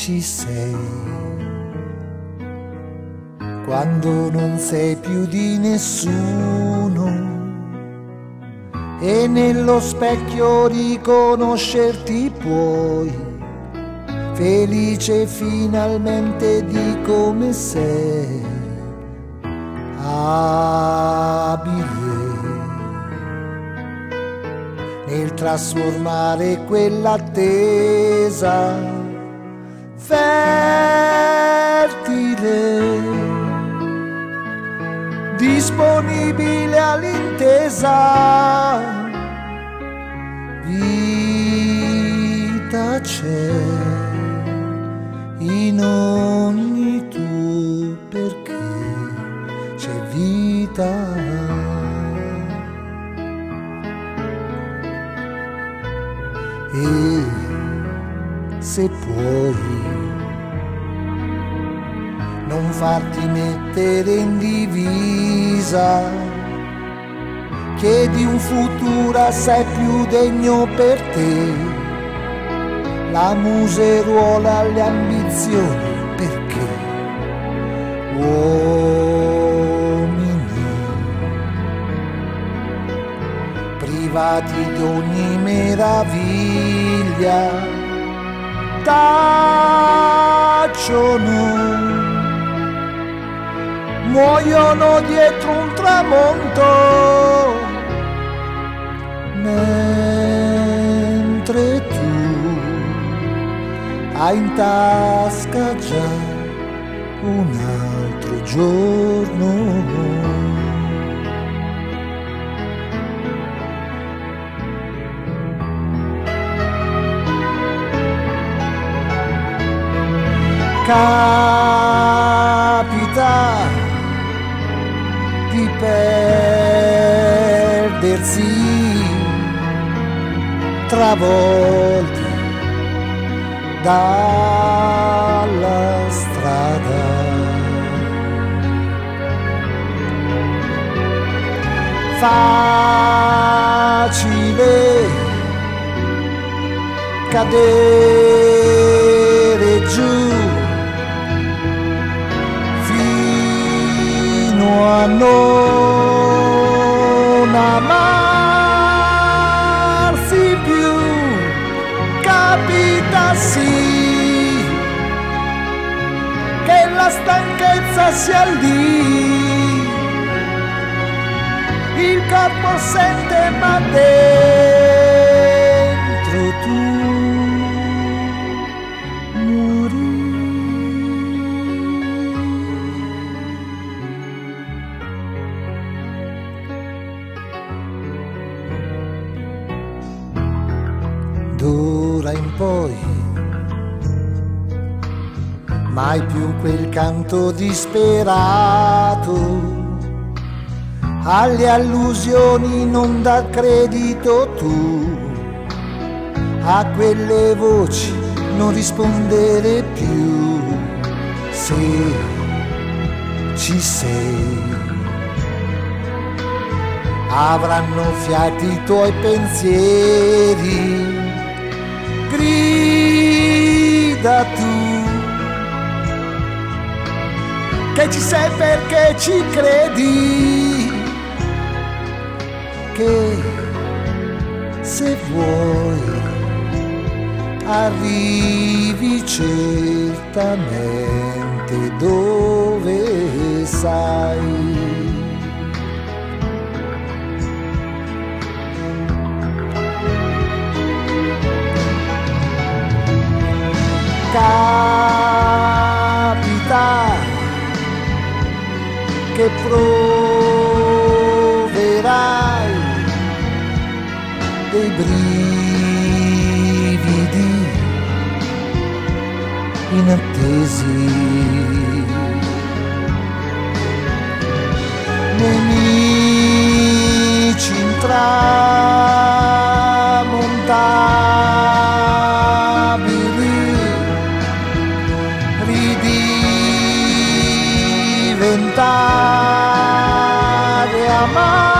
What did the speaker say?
ci sei, quando non sei più di nessuno e nello specchio riconoscerti puoi, felice finalmente di come sei, abile nel trasformare quell'attesa fertile, disponibile all'intesa. Vita c'è in ogni tu, perché c'è vita. E se puoi non farti mettere in divisa, che di un futuro assai più degno per te, la museruola, le ambizioni, perché uomini privati di ogni meraviglia tacciono, muoiono dietro un tramonto, mentre tu hai in tasca già un altro giorno. Capita di perdersi, travolti dalla strada, facile cadere giù a non amarsi più. Capita sì che la stanchezza sia lì, il corpo sente ma dentro tu muri. D'ora in poi mai più quel canto disperato alle allusioni, non dar credito tu a quelle voci, non rispondere più. Se ci sei avranno fiati i tuoi pensieri, grida tu che ci sei perché ci credi, che se vuoi arrivi certamente dove sai. Capita che proverai dei brividi inattesi, nemici intramontabili, ridiventare amare.